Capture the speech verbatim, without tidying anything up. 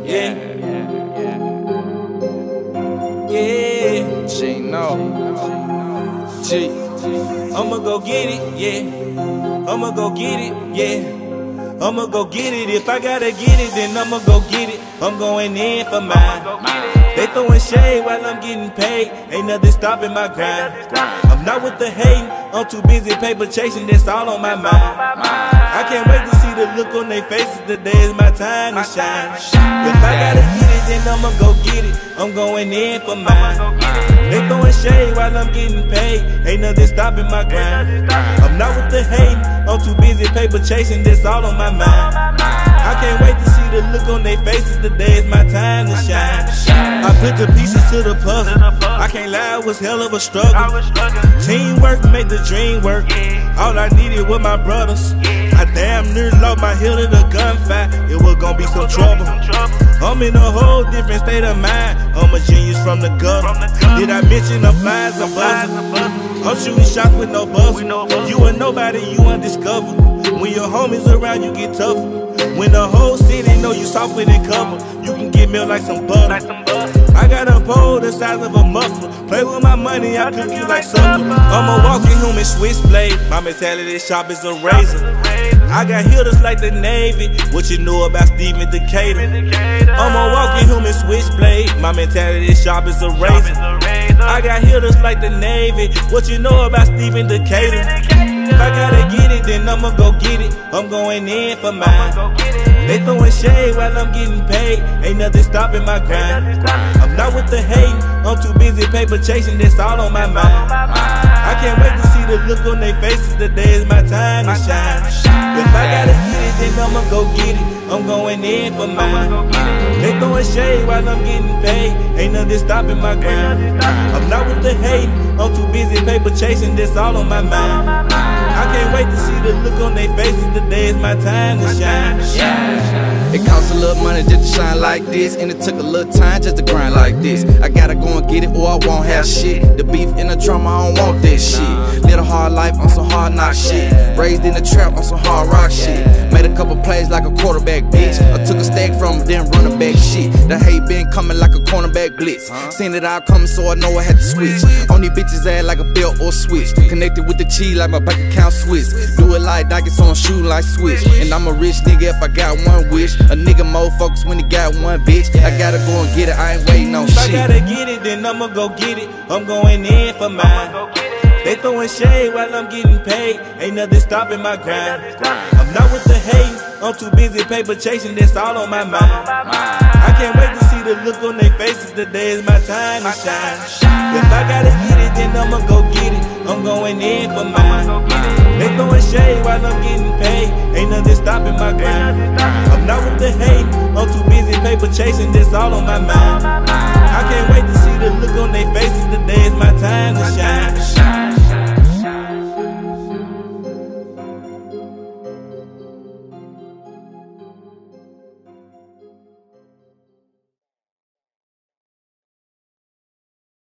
Yeah, yeah. She know. G. I'ma go get it, yeah. I'ma go get it, yeah. I'ma go get it. If I gotta get it, then I'ma go get it. I'm going in for mine. They throwing shade while I'm getting paid. Ain't nothing stopping my grind. I'm not with the hating. I'm too busy paper chasing. That's all on my mind. I can't wait to see the look on their faces. Today is my time to shine. If I gotta get it, then I'ma go get it. I'm going in for mine. They throwing shade while I'm getting paid. Ain't nothing stopping my grind. I'm not with the hating. I'm too busy paper chasing. That's all on my mind. I can't wait to see the look on their faces. Today is my time to shine. I put the pieces to the puzzle. I can't lie, it was hell of a struggle. Teamwork make the dream work. All I needed was my brothers. I damn near lost my heel in the gunfight. It was gonna be some trouble. I'm in a whole different state of mind. I'm a genius from the gutter. Did I mention I'm fly as a buzzer? I'm shooting shots with no buzzer. You a nobody, you undiscovered. When your homies around, you get tougher. When the whole city know you softer than cover, you can get milk like some butter. I got a pole the size of a muffler. Play with my money, I cook you like supper. I'm a walking human switchblade. My mentality sharp as a razor. I got hitters like the Navy. What you know about Stephen Decatur? I'm a walking human switchblade. My mentality sharp as a razor. I got hitters like the Navy. What you know about Stephen Decatur? If I gotta get it, then I'ma go get it. I'm going in for mine. They throwing shade while I'm getting paid. Ain't nothing stopping my grind. I'm not with the hating. I'm too busy paper chasing. That's all on my mind. I can't wait to see the look on their faces. Today is my time to shine. If I gotta get it, then I'ma go get it. I'm going in for mine. They throwing shade while I'm getting paid. Ain't nothing stopping my grind. I'm not with the hating. I'm too busy paper chasing. That's all on my mind. I can't wait to see the look on their faces. Today is my time to shine. It costs a little money just to shine like this, and it took a little time just to grind like this. I gotta go and get it or I won't have shit. The beef in the drum, I don't want that shit. Live a hard life on some hard knock shit. Raised in the trap on some hard rock shit. Made a couple plays like a quarterback, bitch. I took a stack from them, then running back shit. The hate been coming like a cornerback blitz. Seen it all coming, so I know I had to switch. On these bitches ass like a belt or switch. Connected with the cheese like my bank account switch. Do it like Nike, so I'm shooting like switch. And I'm a rich nigga if I got one wish. A nigga more focused when he got one bitch. I gotta go and get it, I ain't waiting on shit. If I gotta get it, then I'ma go get it. I'm going in for mine. They throwing shade while I'm getting paid. Ain't nothing stopping my grind. I'm not with the hate. I'm too busy paper chasing. That's all on my mind. I can't wait to see the look on their faces. Today is my time to shine. If I gotta get it, then I'ma go get it. I'm going in for mine. They throwing shade while I'm getting paid. Ain't nothing stopping my grind. I'm not with the hate. I'm too busy paper chasing. That's all on my mind. I can't wait to see the look on their faces. Today is my time to shine.